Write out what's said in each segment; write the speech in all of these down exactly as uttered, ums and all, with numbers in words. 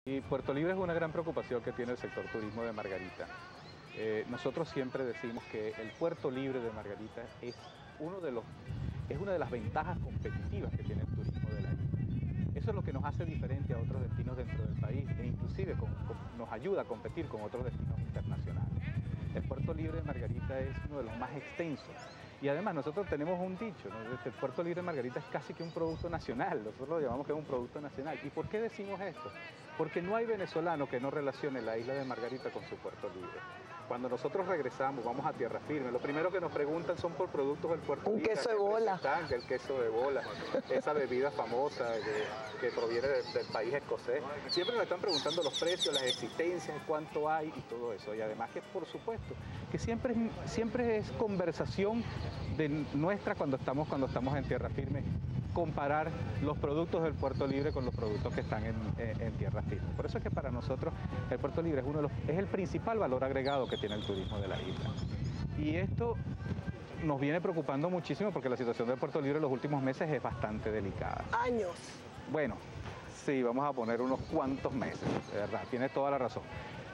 Y Puerto Libre es una gran preocupación que tiene el sector turismo de Margarita. Eh, nosotros siempre decimos que el Puerto Libre de Margarita es, uno de los, es una de las ventajas competitivas que tiene el turismo de la isla. Eso es lo que nos hace diferente a otros destinos dentro del país e inclusive con, con, nos ayuda a competir con otros destinos internacionales. El Puerto Libre de Margarita es uno de los más extensos. Y además nosotros tenemos un dicho, ¿no? El Puerto Libre de Margarita es casi que un producto nacional, nosotros lo llamamos que es un producto nacional. ¿Y por qué decimos esto? Porque no hay venezolano que no relacione la isla de Margarita con su Puerto Libre. Cuando nosotros regresamos, vamos a tierra firme, lo primero que nos preguntan son por productos del Puerto Un Libre. queso de bola. El queso de bola, esa bebida famosa que, que proviene de, del país escocés. Siempre nos están preguntando los precios, las existencias, cuánto hay y todo eso. Y además que, por supuesto, que siempre, siempre es conversación de nuestra cuando estamos, cuando estamos en tierra firme, comparar los productos del Puerto Libre con los productos que están en, en, en tierra firme. Por eso es que para nosotros el Puerto Libre es, uno de los, es el principal valor agregado que tiene el turismo de la isla. Y esto nos viene preocupando muchísimo porque la situación del Puerto Libre en los últimos meses es bastante delicada. Años. Bueno, sí, vamos a poner unos cuantos meses, de verdad, tienes toda la razón.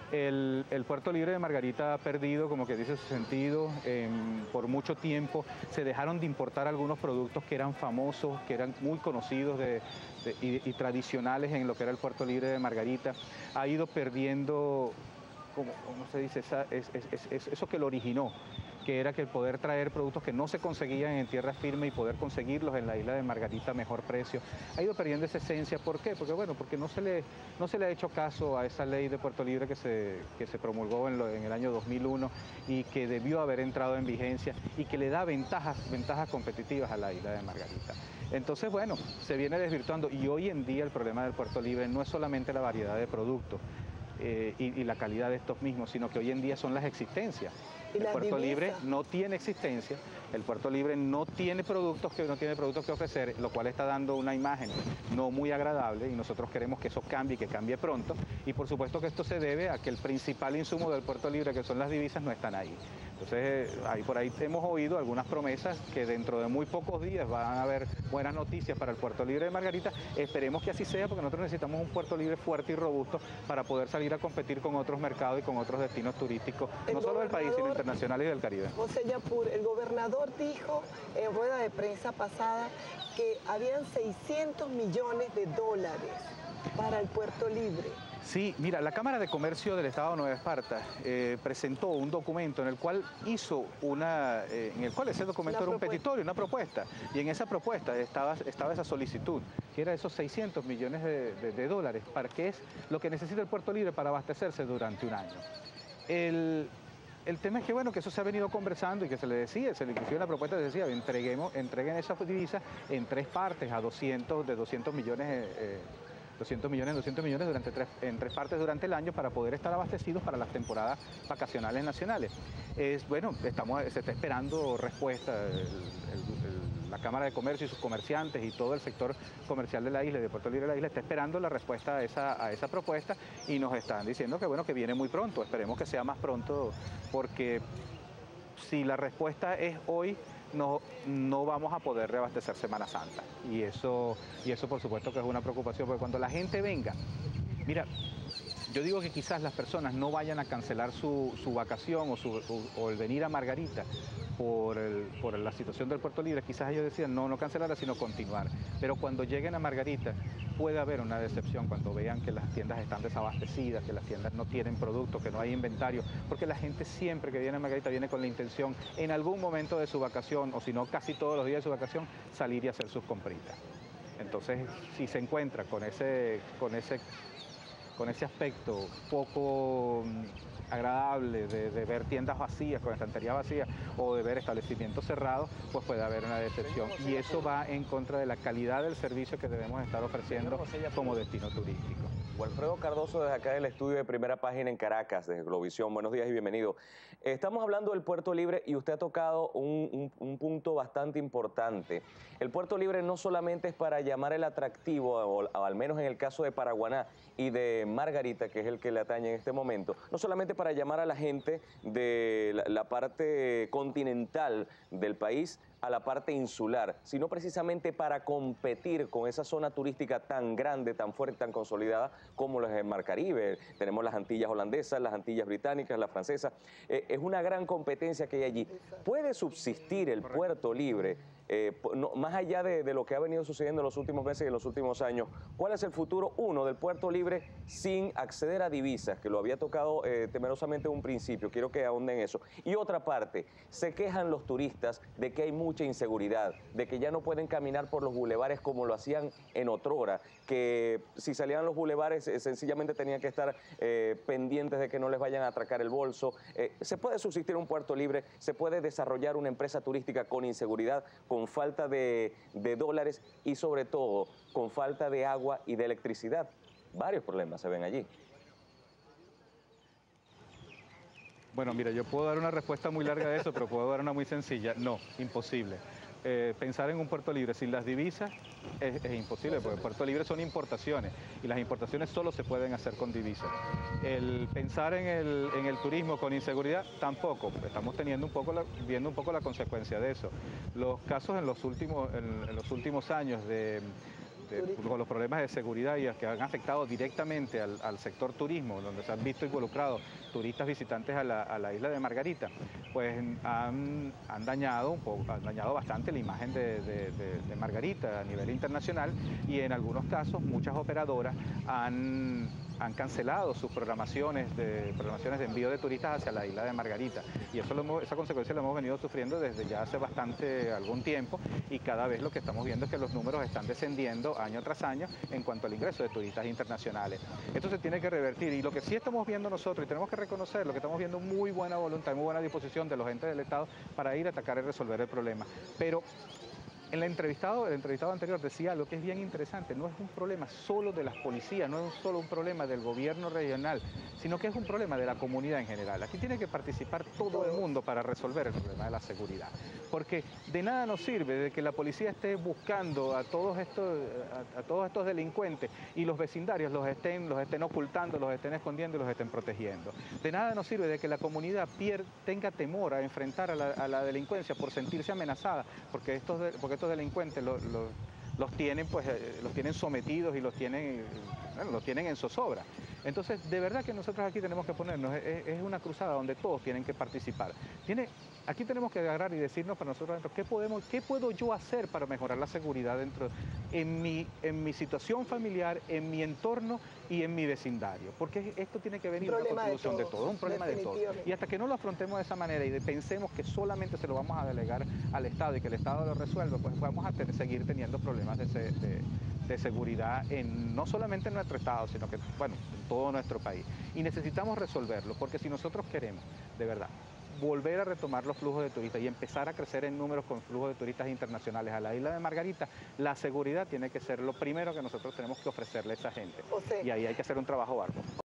El, el Puerto Libre de Margarita ha perdido, como que dice, su sentido. Eh, por mucho tiempo se dejaron de importar algunos productos que eran famosos, que eran muy conocidos de, de, y, y tradicionales en lo que era el Puerto Libre de Margarita. Ha ido perdiendo, como, ¿cómo se dice? Esa, es, es, es, es, eso que lo originó, que era que el poder traer productos que no se conseguían en tierra firme y poder conseguirlos en la isla de Margarita a mejor precio, ha ido perdiendo esa esencia. ¿Por qué? Porque bueno, porque no se le, no se le ha hecho caso a esa ley de Puerto Libre que se, que se promulgó en, lo, en el año dos mil uno y que debió haber entrado en vigencia y que le da ventajas, ventajas competitivas a la isla de Margarita. Entonces, bueno, se viene desvirtuando y hoy en día el problema del Puerto Libre no es solamente la variedad de productos, Eh, y, y la calidad de estos mismos, sino que hoy en día son las existencias. El Puerto Libre no tiene existencia, el Puerto Libre no tiene productos que no tiene productos que ofrecer, lo cual está dando una imagen no muy agradable y nosotros queremos que eso cambie y que cambie pronto. Y por supuesto que esto se debe a que el principal insumo del Puerto Libre, que son las divisas, no están ahí. Entonces, ahí por ahí hemos oído algunas promesas que dentro de muy pocos días van a haber buenas noticias para el Puerto Libre de Margarita. Esperemos que así sea, porque nosotros necesitamos un Puerto Libre fuerte y robusto para poder salir a competir con otros mercados y con otros destinos turísticos, no solo del país, sino internacionales y del Caribe. José Yapur, el gobernador dijo en rueda de prensa pasada que habían seiscientos millones de dólares para el Puerto Libre. Sí, mira, la Cámara de Comercio del Estado de Nueva Esparta eh, presentó un documento en el cual hizo una, eh, en el cual ese documento una era un propuesta. petitorio, una propuesta, y en esa propuesta estaba, estaba esa solicitud, que era esos seiscientos millones de, de, de dólares, para que es lo que necesita el Puerto Libre para abastecerse durante un año. El, el tema es que, bueno, que eso se ha venido conversando y que se le decía, se le inclusive en la propuesta se decía, entreguemos, entreguen esas divisas en tres partes a doscientos, de doscientos millones, eh, doscientos millones, doscientos millones durante tres, en tres partes durante el año para poder estar abastecidos para las temporadas vacacionales nacionales. Es, bueno, estamos, se está esperando respuesta. El, el, el, la Cámara de Comercio y sus comerciantes y todo el sector comercial de la isla, de Puerto Libre de la isla, está esperando la respuesta a esa, a esa propuesta y nos están diciendo que, bueno, que viene muy pronto. Esperemos que sea más pronto, porque si la respuesta es hoy, no, no vamos a poder reabastecer Semana Santa. Y eso, y eso por supuesto que es una preocupación, porque cuando la gente venga, mira, yo digo que quizás las personas no vayan a cancelar su, su vacación o, su, o, o el venir a Margarita por, el, por la situación del Puerto Libre, quizás ellos decían no, no cancelarla, sino continuar. Pero cuando lleguen a Margarita puede haber una decepción cuando vean que las tiendas están desabastecidas, que las tiendas no tienen productos, que no hay inventario, porque la gente siempre que viene a Margarita viene con la intención en algún momento de su vacación, o si no casi todos los días de su vacación, salir y hacer sus compritas. Entonces, si se encuentra con ese, con ese con ese aspecto poco agradable de, de ver tiendas vacías, con estantería vacía, o de ver establecimientos cerrados, pues puede haber una decepción. Y eso va en contra de la calidad del servicio que debemos estar ofreciendo como destino turístico. Wilfredo Cardoso, desde acá del estudio de Primera Página en Caracas, desde Globovisión. Buenos días y bienvenido. Estamos hablando del Puerto Libre y usted ha tocado un, un, un punto bastante importante. El Puerto Libre no solamente es para llamar el atractivo, o, o al menos en el caso de Paraguaná y de Margarita, que es el que le atañe en este momento, no solamente para llamar a la gente de la, la parte continental del país, a la parte insular, sino precisamente para competir con esa zona turística tan grande, tan fuerte, tan consolidada como los del Mar Caribe. Tenemos las Antillas holandesas, las Antillas británicas, las francesas. Eh, es una gran competencia que hay allí. ¿Puede subsistir el Puerto Libre? Eh, no, más allá de, de lo que ha venido sucediendo en los últimos meses y en los últimos años, ¿cuál es el futuro, uno, del Puerto Libre sin acceder a divisas, que lo había tocado eh, temerosamente en un principio? Quiero que ahonden en eso. Y otra parte, se quejan los turistas de que hay mucha inseguridad, de que ya no pueden caminar por los bulevares como lo hacían en otrora, que si salían a los bulevares eh, sencillamente tenían que estar eh, pendientes de que no les vayan a atracar el bolso. Eh, ¿Se puede subsistir un Puerto Libre? ¿Se puede desarrollar una empresa turística con inseguridad, con falta de, de dólares y sobre todo con falta de agua y de electricidad? Varios problemas se ven allí. Bueno, mira, yo puedo dar una respuesta muy larga de eso, pero puedo dar una muy sencilla. No, imposible. Eh, pensar en un Puerto Libre sin las divisas es, es imposible, porque Puerto Libre son importaciones y las importaciones solo se pueden hacer con divisas. El pensar en el, en el turismo con inseguridad tampoco. Estamos teniendo un poco la, viendo un poco la consecuencia de eso. Los casos en los últimos, en, en los últimos años de... con los problemas de seguridad y que han afectado directamente al, al sector turismo, donde se han visto involucrados turistas visitantes a la, a la isla de Margarita, pues han, han, dañado, un poco, han dañado bastante la imagen de, de, de, de Margarita a nivel internacional, y en algunos casos muchas operadoras han, han cancelado sus programaciones de, programaciones de envío de turistas hacia la isla de Margarita, y eso lo hemos, esa consecuencia la hemos venido sufriendo desde ya hace bastante algún tiempo, y cada vez lo que estamos viendo es que los números están descendiendo año tras año en cuanto al ingreso de turistas internacionales. Esto se tiene que revertir, y lo que sí estamos viendo nosotros, y tenemos que reconocer, lo que estamos viendo, muy buena voluntad, muy buena disposición de los entes del Estado para ir a atacar y resolver el problema. Pero en el entrevistado, el entrevistado anterior decía algo que es bien interesante: no es un problema solo de las policías, no es solo un problema del gobierno regional, sino que es un problema de la comunidad en general. Aquí tiene que participar todo el mundo para resolver el problema de la seguridad, porque de nada nos sirve de que la policía esté buscando a todos estos, a, a todos estos delincuentes y los vecindarios los estén, los estén ocultando, los estén escondiendo y los estén protegiendo. De nada nos sirve de que la comunidad pier, tenga temor a enfrentar a la, a la delincuencia por sentirse amenazada, porque estos, porque estos delincuentes los, los, los tienen pues los tienen sometidos y los tienen, bueno, los tienen en zozobra. Entonces, de verdad que nosotros aquí tenemos que ponernos, es, es una cruzada donde todos tienen que participar. Tiene, aquí tenemos que agarrar y decirnos para nosotros dentro, ¿qué podemos, qué puedo yo hacer para mejorar la seguridad dentro, en mi, en mi situación familiar, en mi entorno y en mi vecindario? Porque esto tiene que venir de una contribución de todos, un problema de todos. Y hasta que no lo afrontemos de esa manera y de, pensemos que solamente se lo vamos a delegar al Estado y que el Estado lo resuelva, pues vamos a tener, seguir teniendo problemas de, de, de seguridad, en, no solamente en nuestro Estado, sino que, bueno, en todo nuestro país. Y necesitamos resolverlo, porque si nosotros queremos, de verdad, volver a retomar los flujos de turistas y empezar a crecer en números con flujos de turistas internacionales a la isla de Margarita, la seguridad tiene que ser lo primero que nosotros tenemos que ofrecerle a esa gente. O sea, y ahí hay que hacer un trabajo arduo.